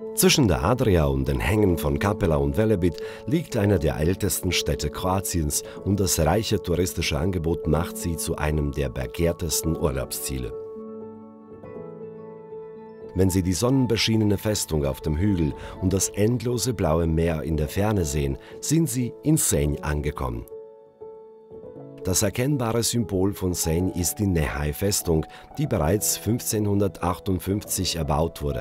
Zwischen der Adria und den Hängen von Kapela und Velebit liegt eine der ältesten Städte Kroatiens und das reiche touristische Angebot macht sie zu einem der begehrtesten Urlaubsziele. Wenn Sie die sonnenbeschienene Festung auf dem Hügel und das endlose blaue Meer in der Ferne sehen, sind Sie in Senj angekommen. Das erkennbare Symbol von Senj ist die Nehaj-Festung, die bereits 1558 erbaut wurde.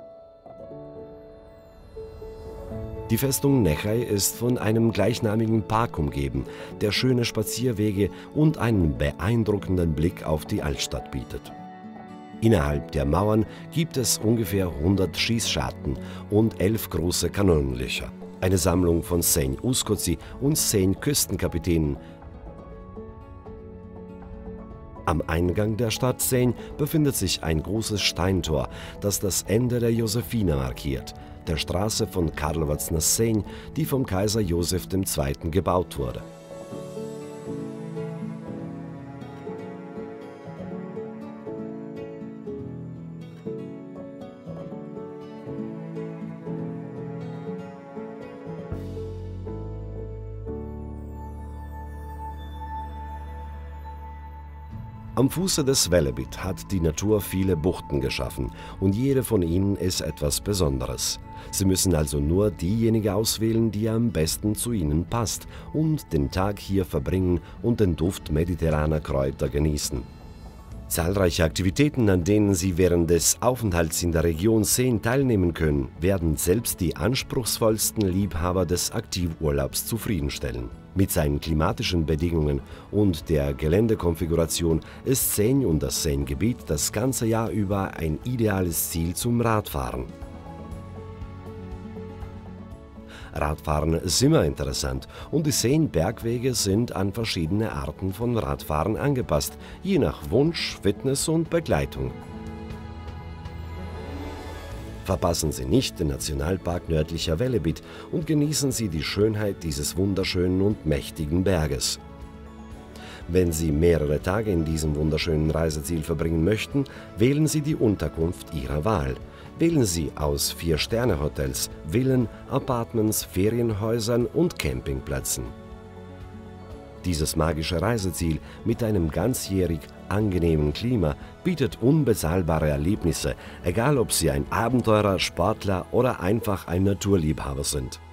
Die Festung Nehaj ist von einem gleichnamigen Park umgeben, der schöne Spazierwege und einen beeindruckenden Blick auf die Altstadt bietet. Innerhalb der Mauern gibt es ungefähr 100 Schießscharten und 11 große Kanonenlöcher. Eine Sammlung von Senj Uskoci und Senj Küstenkapitänen. Am Eingang der Stadt Senj befindet sich ein großes Steintor, das das Ende der Josefina markiert, der Straße von Karlovac nach Senj, die vom Kaiser Josef II. Gebaut wurde. Am Fuße des Velebit hat die Natur viele Buchten geschaffen und jede von ihnen ist etwas Besonderes. Sie müssen also nur diejenige auswählen, die am besten zu Ihnen passt und den Tag hier verbringen und den Duft mediterraner Kräuter genießen. Zahlreiche Aktivitäten, an denen Sie während des Aufenthalts in der Region Senj teilnehmen können, werden selbst die anspruchsvollsten Liebhaber des Aktivurlaubs zufriedenstellen. Mit seinen klimatischen Bedingungen und der Geländekonfiguration ist Senj und das Senjgebiet das ganze Jahr über ein ideales Ziel zum Radfahren. Radfahren ist immer interessant und die Senj-Bergwege sind an verschiedene Arten von Radfahren angepasst, je nach Wunsch, Fitness und Begleitung. Verpassen Sie nicht den Nationalpark Nördlicher Velebit und genießen Sie die Schönheit dieses wunderschönen und mächtigen Berges. Wenn Sie mehrere Tage in diesem wunderschönen Reiseziel verbringen möchten, wählen Sie die Unterkunft Ihrer Wahl. Wählen Sie aus 4-Sterne-Hotels, Villen, Apartments, Ferienhäusern und Campingplätzen. Dieses magische Reiseziel mit einem ganzjährig angenehmen Klima bietet unbezahlbare Erlebnisse, egal ob Sie ein Abenteurer, Sportler oder einfach ein Naturliebhaber sind.